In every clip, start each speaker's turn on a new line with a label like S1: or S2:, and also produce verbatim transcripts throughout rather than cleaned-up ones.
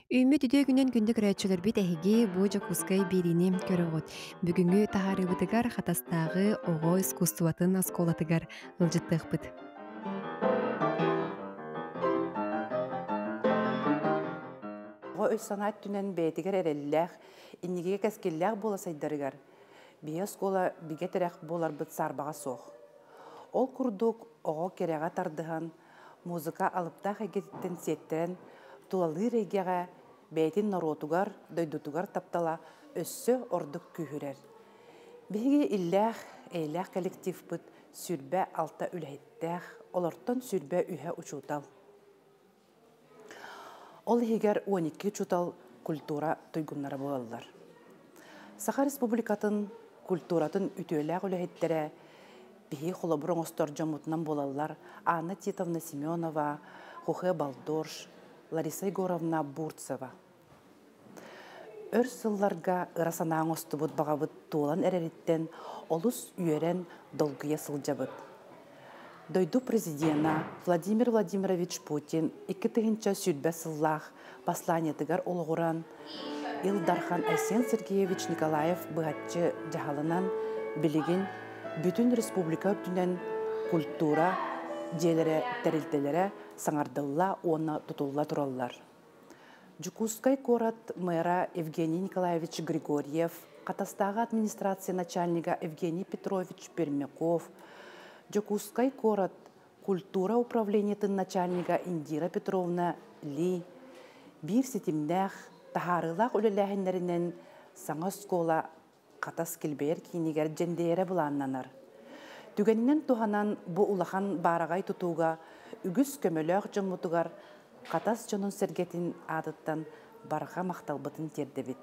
S1: Үмүт үдөө күнен күндүк райчылар бит эһиги бу жакускай бирине көрөгөт. Бүгүнгү тахарыбытыгар хатастагы ого искусстватын осколатыгар ылжыттыхпыт.
S2: Го өс санаат түнен бетигер эреллях, инниге кескиллях бола сайдарыгар. Бие скола биге терек болар быт сарбага сох. Ол курдук ого керега тардыхан, музыка алыптах эгеттен сеттерен, тулалы регега, бетин наротугар, дойдутугар таптала, өссө ордук күйірер. Биги иллях, эйлях коллектив быт, сүрбе алта үлэйттях, олортон сүрбе үхэ учутал. Ол егер он iki чутал культура тойгуннары болалар. Саха Республикатын культуратын үтөләк үләһеттәре бии холоброн остор жомутнан болалар Анна Титовна Семенова, Хухе Балдорш, Лариса Егоровна Бурцева. Өр сылларга ырасанаң остубут багабыт туолан эрериттен олус үйерен долгыя сылжабыт. Дойду президента Владимир Владимирович Путин икки тыгынча сүрбе сыллах посланиятыгар олғуран Илдархан Айсен Сергеевич Николаев быгатчы жахалынан билигин бүтүн республика түнен культура желере терилтелере саңардылла оны тутулла тураллар. Жукускай город мэра Евгений Николаевич Григорьев, Катастага администрация начальника Евгений Петрович Пермяков, Жукускай город культура управлениятын начальника Индира Петровна Ли, бир сетимнях тахарылах үлеләһеннәреннән саңа скола катас килбер кинигер жендере буланнанар. Түгеннән туханан бу улахан барагай тутуга үгүс көмөлөк жомутугар катас жонун сергетин адыттан барга макталбытын тердебит.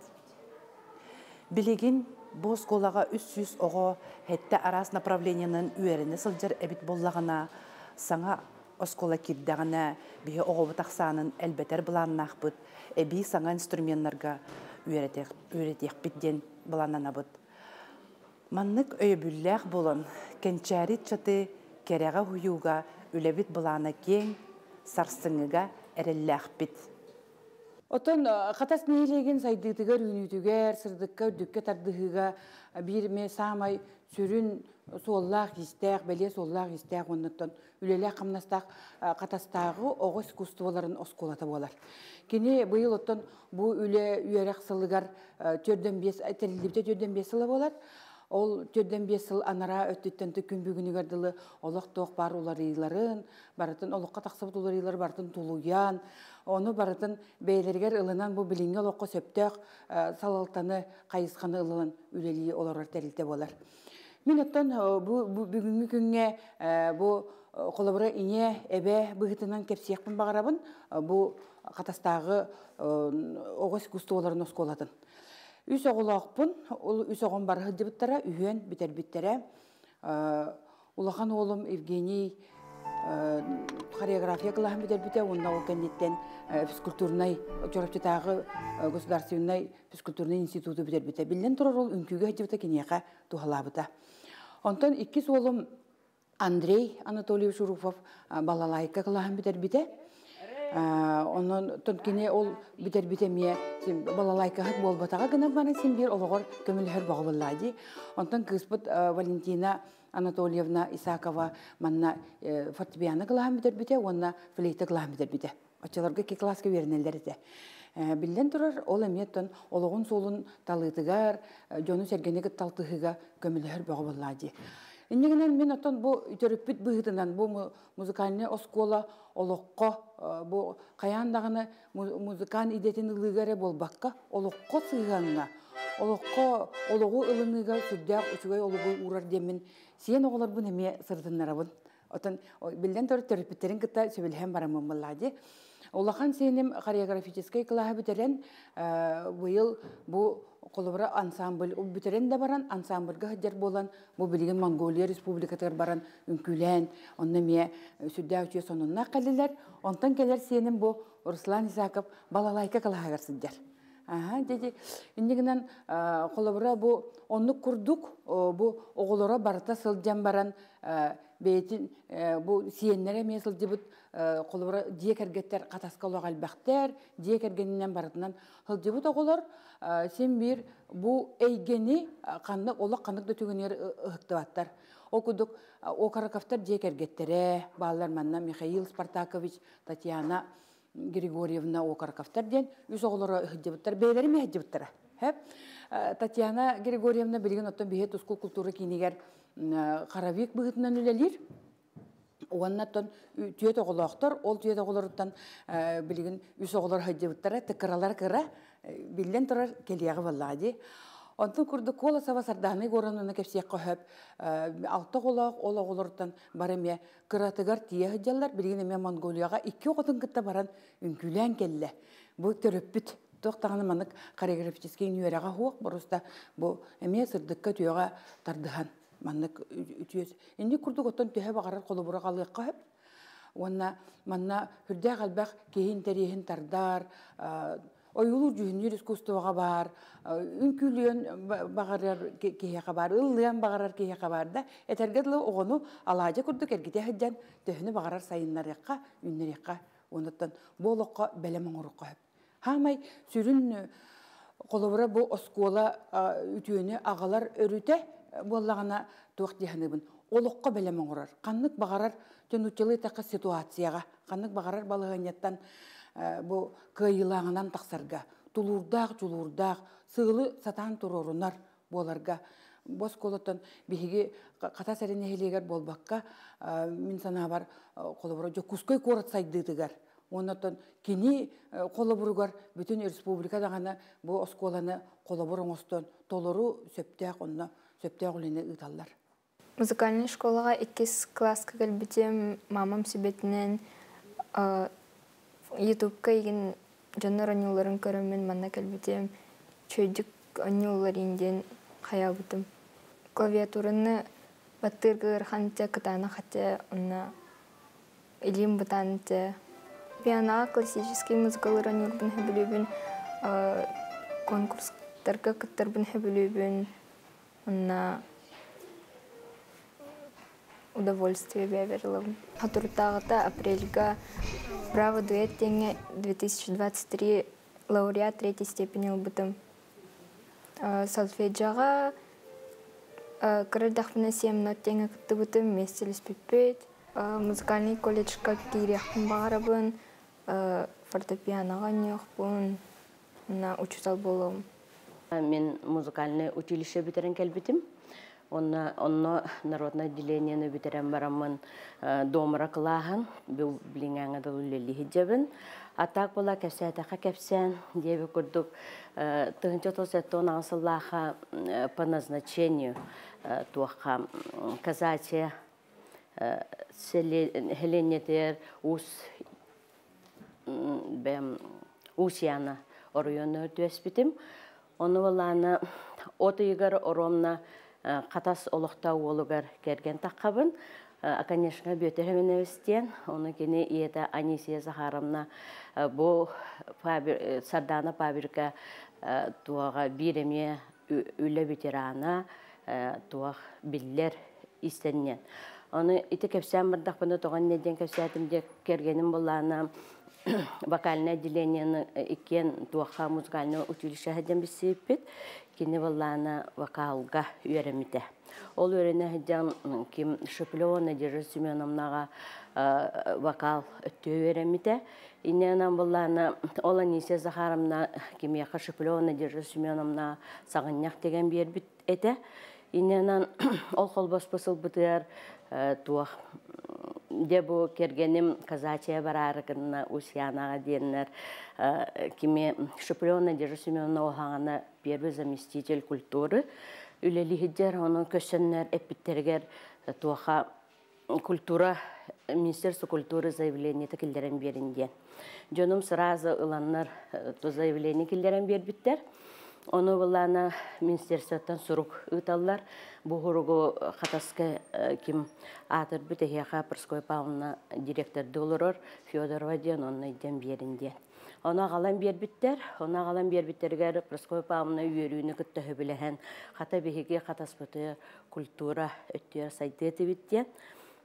S2: Билигин бу сколага үч жүз ого хетте арас направлениянын үерене сылжыр эбит боллагана саңа оскола кирдагана бие ого тахсанын элбетер буланнахбыт эби саңа инструментларга үеретек үеретекпитден буланнанабыт. Маннык өйбүлләх болон кенчәрит чаты керега хуюга үлебит булана кең сарсыңыга эрелләхпит.
S3: Отон хатас нейлеген сайдыгыгар үнүтүгер, сырдыкка үрдүкке тардыгыга бирме самай сүрүн соллах истәк, беле соллах истәк оннотон үлеле камнастак катастагы ого искусстволарын осколата болар. Кини быйыл оттон бу үле үйерек сылыгар төрдөн бес терилибте төрдөн бес сылы болар. Ол төрдөн бес сыл анара өттүттен күн бүгүнүгөр дылы олох тоқ бар уларыйларын, барытын олыққа тақсыбыт уларыйлар барытын тулуян, оны барытын бейлергер ылынан бу билинге олыққа сөптөк салалтаны қайысқаны ылынан үлелі оларар тәрілте болар. Мен оттон бүгүнгү күнге бу қолабыра ине эбе бұғытынан кепсияқпын бағарабын бу қатастағы оғыз кустуоларын осколатын. Үс оғылақпын, үс оғын бар хыддыбыттара, үйен бітер-біттері. Улахан олым Евгений хореография кылахан бітер-біте, онна ол кәнеттен физкультурнай, чорапчатағы государственный физкультурный институты бітер-біте. Білден тұрар ол үнкіге хыддыбыта кенеға тухалабыта. Онтан иккис олым Андрей Анатольевич Шурупов балалайка кылахан бітер-біте. Онон тонкене ол битер-бите мие балалайка хат болбатага гына бана сен бир олгор көмүлөр багыллади. Онтон кыспыт Валентина Анатольевна Исакова манна фортепиано кылам битер-бите, онна флейта кылам битер-бите. Ачаларга ки класска беренелер де. Билден турар ол эметтен ологун солун талытыгар, жону сергенеге талтыгыга көмүлөр багыллади. Иннегенен мен оттон бу үтөрүппүт быгытынан бу музыкальный оскола олоққа бу каяндагыны музыкан идетин ылыгары болбакка олоққа сыйганына олоққа ологу ылыныга сүрдәк үчүгөй ологу урар демин сен оголор бу неме сырдыннарабын отон билден төр төрүппүттерин кытта сөбөлһәм барамын буллади. Улахан сенем хореографический класс битерен быйыл бу колобра ансамбль битерен да баран ансамбльга хаҗар болан бу билген Монголия республикатыр баран үнкүлән онны ме сүддәүче сонунна калилар онтан келер сенем бу Руслан Исаков балалайка классга сыддер. Ага деди индигенен колобра бу онны курдук бу оголора барта сылжан баран бейтин бу сиеннере месыл дебут колора диек эргеттер катаскалог албактер диек эргенинен барытынан хыл дебут оголор сен бир бу эйгени канны олак канык да түгөнер ыктыбаттар. Окудук окараковтар диек эргеттере баалар манна Михаил Спартакович, Татьяна Григорьевна окараковтар ден үс оголора ыхдебуттар бейлери ме ыхдебуттара. Татьяна Григорьевна билген оттон бихет ускул культура кинигер Каравик быгытынан үлелир. Уаннаттан түйет оголоқтар, ол түйет оголоруттан билген үс оголор ыхдебуттара тыкыралар кыра билен турар келияғы баллади. Онтон курдук кола саба сарданы горанына кепсек кохып, алты голак ол оголоруттан бареме кыратыгар тие ыдjallar билген эме Монголияга икки оготун кытта баран үнкүлән келле. Бу төрөппүт тоқтағаны манык хореографический нүйерага хуак боруста бу эме сырдыкка түйөга тардыхан манык үтүөс. Инди курдук оттон төһө багарар колубура галыкка хөп. Уанна манна хүрдэ галбак кейин тарихин тардар, оюлу жүһүнүр искусствоға бар, үнкүлүөн багарар кейяка бар, ыллыан багарар кейяка бар да, этергедлы оғону алаажа курдук эргите хыджан төһүнү багарар сайыннарыкка, үннерикка, онуттан болокка белемең урукка хөп. Хамай сүрүн колобура бу оскола үтүөнү агалар өрүтө боллагана туак диханыбын. Олокка белемең урар. Каннык багарар жөнүчөлү така ситуацияга, каннык багарар балыгыньяттан бу кыйылаңынан таксарга, тулурдак, жулурдак, сыылы сатан турорунар боларга. Бос колоттон биһиги ката серенехилегер болбакка мин сана бар колобура жокуской корот сайдыдыгар. Оннотон кини колобуругар бүтүн республикада гана бу осколаны колобуруңостон толору сөптөк онно сөптөк улины ыталлар.
S4: Музыкальный школага иккис класска келбитем мамам себетинен ютубка иген жанар анюларын көрөмүн манна келбитем чөйдүк анюларынден хаябытым. Клавиатураны баттыргыр ханча кытана хатя онна илим бутанча пиано классический музыкалар анюлбын хөбүлүбүн конкурстарга кыттарбын хөбүлүбүн онна удовольствие беверила. Хатуртагата апрельга право дуэт теңе две тысячи двадцать три лауреат третьей степени албытым. Солфеджага кырдахпына семь нот теңе кытты бутым вместе леспепет. Музыкальный колледжка киряхпын багарабын, фортепианога нёхпын, на учутал болом.
S5: Мен музыкальный училище битерен келбитим. Онна онно народное отделение битерен барамын домра кылахан, бил билиңаңа да үлелли хиджабын. Атак бола кепсетаха кепсен деби курдук тыгынча толсеттон аңсыллаха по назначению туаха казачья Хеленетер ус бем усяна оройону төспитим. Оны валана отыйгар оромна катас олохта олугар керген таккабын. Конечно, бөтөһөмөн өстен, оны кене иета Анисия Захаровна бу Сардана фабрика туага биреме үле ветерана туаг биллер истеннен. Оны ите кепсәм бардак баны тоган неден кепсәтим де кергеним буллана вокальное отделение икен туаха музыкальное училище хәдәм бисепет кине буллана вокалга үйрәмите. Ол үйрәнә хәдәм ким Шеплева Надежда Семеновнага вокал өттө үйрәмите. Иннән буллана ол Анисия Захаровна ким яха Шеплева Надежда Семеновна сагыннак дигән бер бит әтә. Иннән ол холбас посыл битәр туах дебу кергеним казачья барарыкына усянага деннер киме Шеплева Надежда Семеновна охана первый заместитель культуры үлели хиджер оны көсөннөр эпиттергер туаха культура Министерство культуры заявление текилдерен беринде. Жонум сразу ыланнар то заявление килдерен бербиттер. Оны булана министерствоттан сурук ыталлар. Бу хуругу хатаска ким атыр бүтехяха Прской Павловна директор долларор Федорова ден онны иден беринде. Она галан бербиттер, она галан бербиттергер Прской Павловна үйөрүүнү кытты билеген хата бехиге хатаспыты культура өттөр сайты биттен.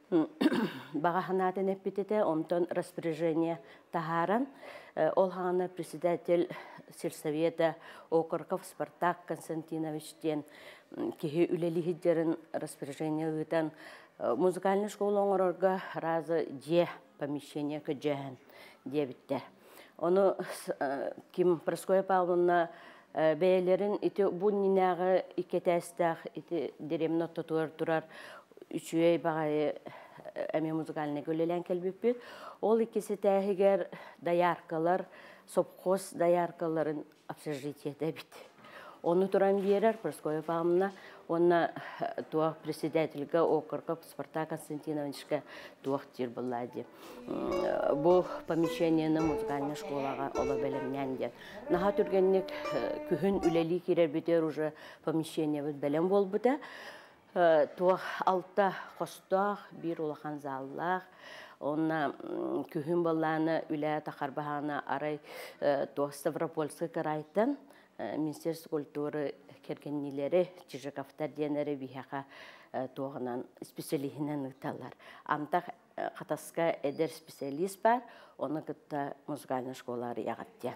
S5: бағаханатын эппитете, онтон распоряжение тахаран. Ол хана председатель сельсовета Окорков Спартак Константиновичтен кихи үлелихиддерін распоряжение гытан музыкальный школа оңорорга разы же помещение көджәһән дебиттер. Оны Ким Проскоя Павловна бәйлерин ити буннинағы икетәстәх ити деремнотта туар турар үчүей бағай әме музыкальный көлелән кәлбеппет. Ол икесі тәхігер даяркалар, сопхоз даяркаларын общежитиеде бит. Оны туран берер Проскоя Павловна, оны туақ председательга Окорков Спартак Константиновичка туақ тир болады. Бұл помещениені музыкальный школаға ола бәлемнен ден. Наға түргеннік күхін үлелі керер бітер уже помещение бәлем бол бұда. Туақ алта қостақ, бір олақан заллақ, онна күхін боланы үлә тақарбағаны арай туақ Ставропольскі қарайтын Министерство культуры кергеннилері, Чижиковтар денері бихаға туағынан специалихінен ұталар. Антақ қатасқа әдер специалист бар, оны күтті музыкальный школары яғатты.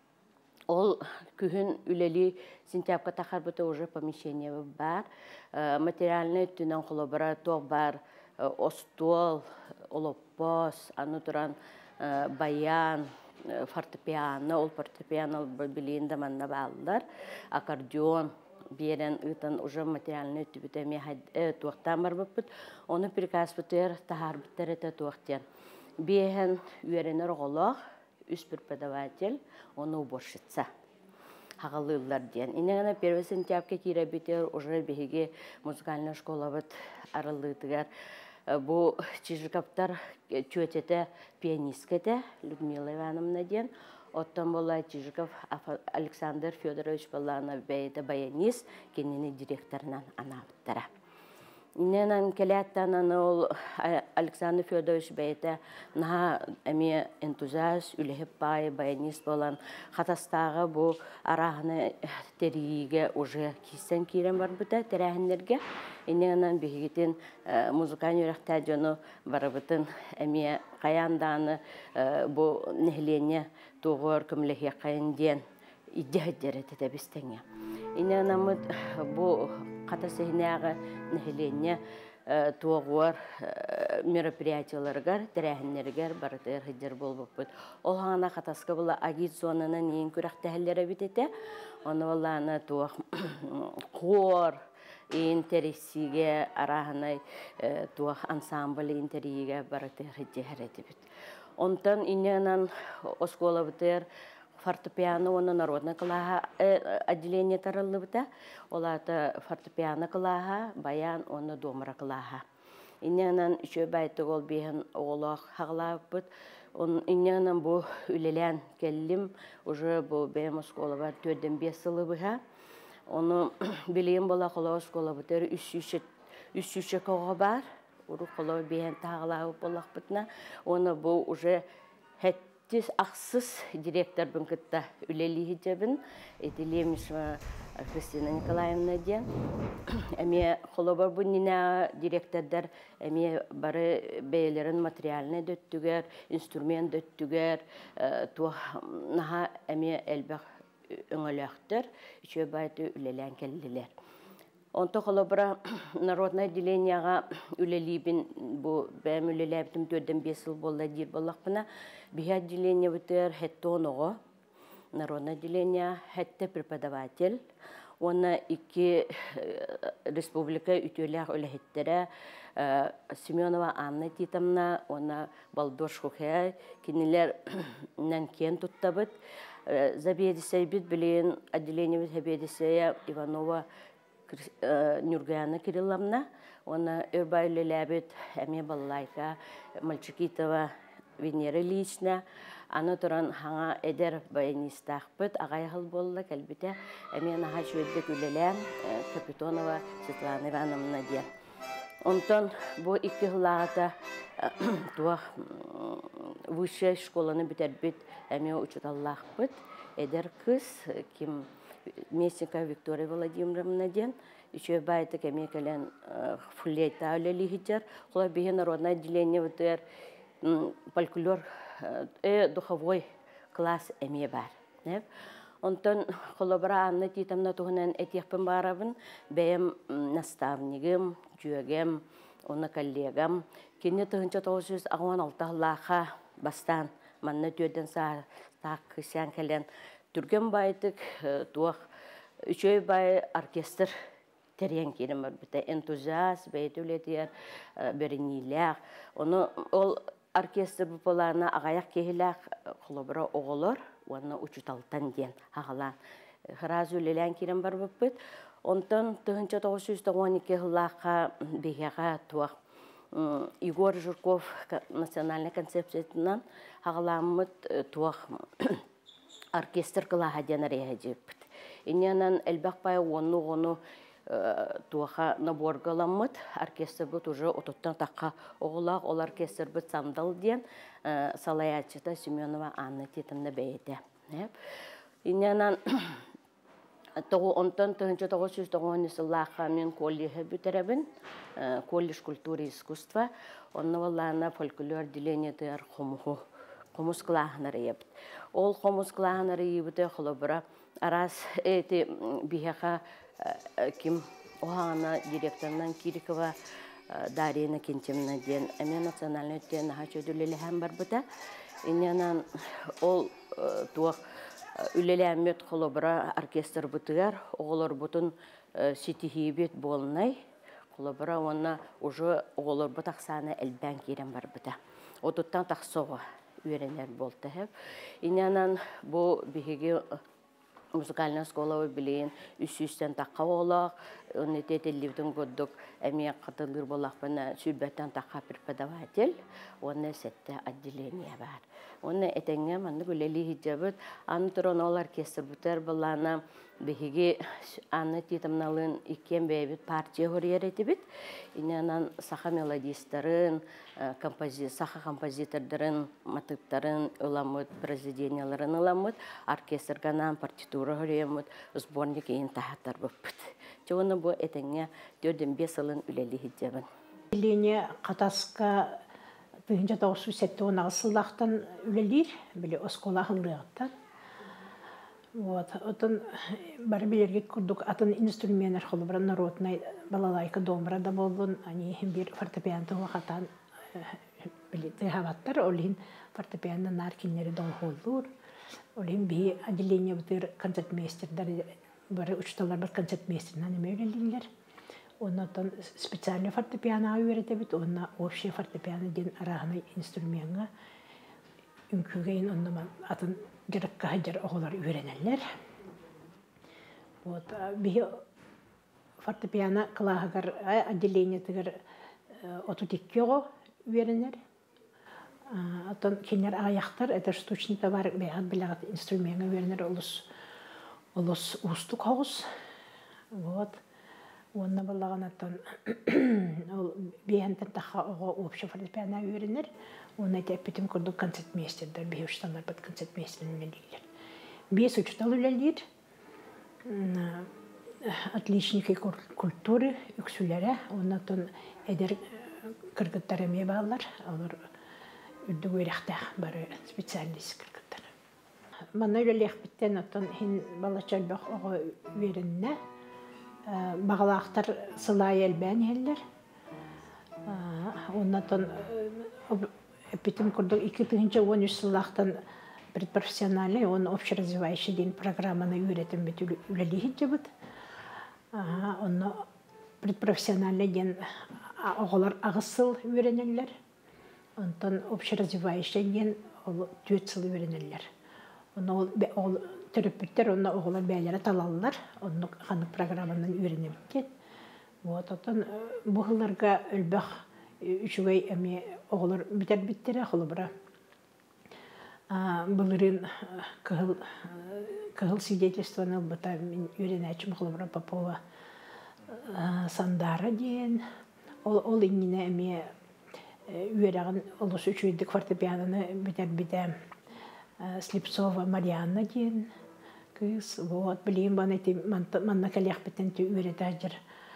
S5: Ол күхін үлелі сентябрьға тақарбыты уже помещение бар. Материальный түнен қолыбыра тоқ бар, остол, олоппос, аны тұран баян, фортепиано, ол фортепиано билейін даманна балылар, аккордеон берен ұйтан уже материальный түбітеме туақтан бар бұппыт, оны приказ бұтыр тахар бұттар әті туақтен. Бейхен үйеренер оғылық, үс преподаватель, оны уборщица. Хағалылар ден. Инегіна первый сентябрьке кире бітер уже бейге музыкальный школа бұт арылытығар. Бұл Чижиковтар чөтеті пианисткеті Людмила Ивановна ден. Оттан болай Чижиков Александр Федорович болана бәйді баянист, кенені директорынан анабыттара. Иненан келеттан ол Александр Федорович бәйді наға әме энтузиаст, үліхіп бай, баянист болан. Қатастағы бұл арағыны терейге уже кистен кейрен бар бұта, терәхіндерге. Иненан бігетін музыканы өріқті жоны бары бұтын әме қаянданы бұл нәхлене туғыр күмліге қайынден идея тәді бістіңе. Иненан бұл қата сехінеға нәхлене туғыр мероприятияларғар, тәрәхінлергер барытыр хыддер бол бұппыд. Ол ғана қатасқа бұла агит зонынан ең күріқті әлері бітеті. Оны оланы туғы қор, интересиге араханай туах ансамбль интериге барыты хыддер бит. Онтан иненан оскола бітер фортепиано, оны народный кылаға отделение тарылы біта. Олаты фортепиано кылаға, баян, оны домыра кылаға. Иненан үші бәйті ол бейін оғылақ хағылақ бұд. Иненан бұл үлелен келлім, уже бұл бәйім оскола бар төрден бес сылы бұға. Оны білейін бола қола оскола бұтыр үш үші қоға бар. Ұры қола бейін тағылағы болақ бұтына. Оны бұл уже Тез ақсыз директор бұн күтті үлелі хиджабын, етелеміз Христина Николаевна ден. Әме қолы бар бұн нина директордар әме бары бәйлерін материаліне дөттігер, инструмент дөттігер, наға әме әлбәқ өңіліқтір, үші байды үлелен келділер. Онты қолы бұра народное отделенияға үлелейбін, бұл бәм үлеләбітім төрден бес жыл болды дир болақ бұна. Бі отделение бұтыр хәтті оныға, народное отделение хәтті преподаватель. Оны iki республика ütөләк өләхеттері Семенова Анна Титамна, оны Балдош Хухай, кенелер нән кен тұттабыд. Забедісей бит білейін отделение бұт Забедісея Иванова Нюргаяна Кирилловна, оны өрбай үлеләбіт әме балалайка Мальчикитова Венера Ильична, аны тұран хаңа әдер баянистақ бұд, ағайғыл болы кәлбіте әмен аға жөйдік үлелән Капитонова Светлана Ивановна ден. Онтан бұл екі ғылағыта туақ высшая школаны бітер біт әме учуталлақ бұд, әдер кыз, кім Местникова Виктория Владимировна ден, Üçe baytık emek elen фуллейта өлелі хиджар. Құла бейін народное отделение өтер фольклор э духовой класс эме бар. Онтон холобра анны титамна туһунан этиэхпин барабын, бэйэм наставнигым, жүйөгем, оны коллегам. Кенне тыһынча тоғыз жүз он алтылаха бастан манна түйөден саак кысян келен түрген байдык туох үчөй бай оркестр терен кирим бар бите энтузиаст бейтүлетер беринилях. Оны ол оркестр буполарына агаяк кехилах холобра оголор, оны учуталтан ден ағалан. Хыразу лелен кирим бар буппыт. Онтан тыһынча тоғыз жүз он эки хыллаха бейяға туақ Егор Журков национальный концепциятынан ағаламыт туақ оркестр кылаға ден рейхадеппіт. Инянан әлбәқ бай оны-оны туаха наборгаламыт оркестр бут уже отуттан таққа оғылақ ол оркестр бут самдал ден Салаячыта Семенова Анна тетімді бәйді. Инянан онтан тыһынча тоғыз жүз тоғыз сыллаха мен колледжі бүтеребін, колледж культуры и искусства, онны валлана фольклор деленетер хомуху, хомус клағынар ебіт. Ол хомус клағынар ебіті құлыбыра арас әйті бияға ким оғана директорынан Кирикова Дарина Кентемна ден, әмен национальный өттен наға чөділелі әм бар бұта. Инянан ол туақ үлелі әмет құлыбыра оркестр бұтығар, оғылар бұтын сетихибет болынай, құлыбыра онна уже оғылар бұтақсаны әлбән керен бар бұта. Отыттан тақсоға үйренер болды. Инянан бұл бігеге музыкальная школа білейін үс-үстен таққа олақ, оны тетелівдің көддік әме қатылыр болақ бұна сүрбәттен таққа преподаватель, оны сәтті отделение бар. Оны әтәңе манны көлелі хиджабыт, аны тұрын ол оркестр бұтар бұлана бігеге аны тетімналын икен бәйбіт партия хорияр еті біт. Инянан саха мелодистарын, саха композитордарын, матыптарын ыламыт, произведенияларын ыламыт, оркестрганан партитура хориямыт, сборник ең тахаттар бұппыт. Чоғыны бұл әтәңе төрден бес ылын үлелі хиджабын.
S6: Лене қатасқа тыһынча тоғыз жүз сексен сыллахтан үлелир, биле оскола хыллыгыттан. Вот, отон бар билерге курдук атын инструментер холбара народный балалайка домра да болдун, они бир фортепианты вакатан биле тыгаваттар, олин фортепианны наркиннери дон холлур. Олин би отделение бутыр концертмейстердар бары учталар бар концертмейстернан эме үлелилер. Оннан специальный фортепиано үйретебит, онна общий фортепиано ден арағына инструментға үнкігейін оннаман атын жырыққа хаджар оғылар үйренелер. Бихи фортепиано қылағығар отделение тігір отутекке оғы үйренер. Атын кенер аяқтар, это штучный товар, бейғат білағат инструментға үйренер олыс устық оғыз. Вот. Онна баллаган аттан ол бейхентен таха оға общий фортепиано үйренер. Оны тәппетім күрдік концертмейстердер, бей ұштанлар бәт концертмейстерін үлелер. Бес ұчтал үлелер, отличники культуры, үксілері, оннан әдер кіргіттар әме бағалар, олар үрді өріқтақ бары специалист кіргіттар. Мана үлелек біттен аттан хин балачал бақ оға үйреніне, бағалақтар сылай әлбән елдер. Оннан Эпитем курдук икки тыгынча он үч сыллахтан предпрофессиональный, он общеразвивающий день программаны үйретем бит үлелі хиджабыт. Он предпрофессиональный день оғылар ағысыл үйренелер. Онтан общеразвивающий день төт сыл үйренелер. Ол терапевттер, оны оғылар бәйлері талалылар, оны қаны программанын үйренебіткен. Онтан бұғыларға өлбәқ үчүгей эми оғылар бітер біттері ақылы бұра. Бұлырын кығыл свидетельствоны бұта мен үйренәчім ақылы бұра Попова Сандара дейін. Ол иңіне эми үйерағын олыс үчүйдік фортепианоны бітер біті Слепцова Марианна дейін. Кыз, вот, білейін баны манна кәлек біттен үйреті ажыр.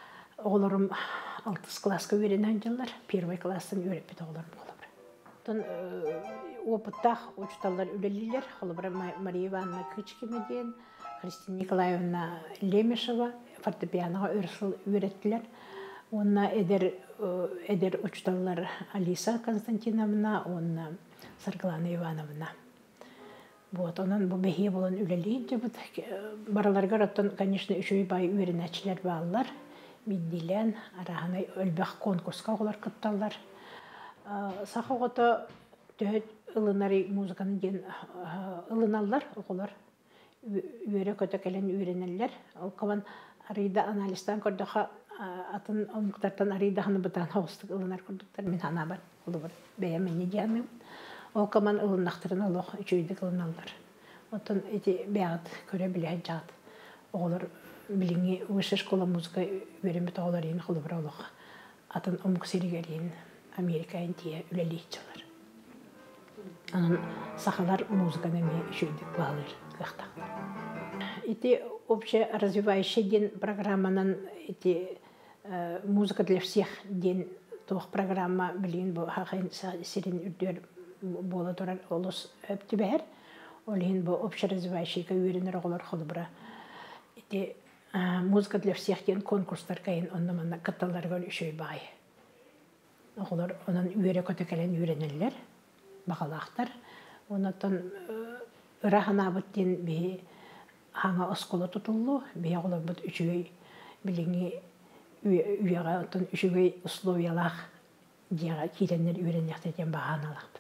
S6: оғыларым алтыс класска үйренен жылар, первый класстан үйреппет оғыларым олабыр. Тон опыттақ учталар үлелілер, олабыр Мария Ивановна Кычкина, Христина Николаевна Лемешева, фортепианоға өрсіл үйреттілер. Онна эдер эдер учталар Алиса Константиновна, онна Сарглана Ивановна. Вот, онан бу бехие болан үлелейін жебіт. Бараларға раттан, конечно, үшөй бай үйренәчілер бағалар. Миддилен, арағаны өлбәқ конкурска олар кытталар. Сақы ғота төхет ылынари музыканы ген ылыналар, оғылар. Үйері көті кәлен үйренелер. Ол қаван арыйда аналистан көрдіға атын омықтартан арыйдағаны бұтан хоғыстық ылынар көрдіктер. Мен ана бар, олы бар, бәйәмені диямын. Ол қаман ылынақтырын олық үшөйдік ылыналар. Отын эти бәғыт көре біләйін жағыд. Оғылар билинги высшая школа музыка веремет оғылар ең қылы бір олық. Атын омық серігер ең Америкайын тие үлелейтчалар. Анын сақалар музыканы ме үшөйдік бағылыр қақтақтар. Эти общеразвивающий ден программанан эти музыка для всех ден тоқ программа білген бұл хақын серін үрдер бола тұрар олыс өпті бәр. Олейін бұл общеразвивающийға үйренер оғылар қолы бұра. Эти музыка для всех ден конкурстар кайын оннаманна катталарға үшөй бағай. Оғылар онан үйері көті кәлен үйренелер, бағалақтар. Онаттан ұрағына бұттен бей хаңа оскола тұтылу, бей оғылар бұт үшөй біліңі үйеға үшөй условиялақ деға кейленер үйренектен бағаналақ.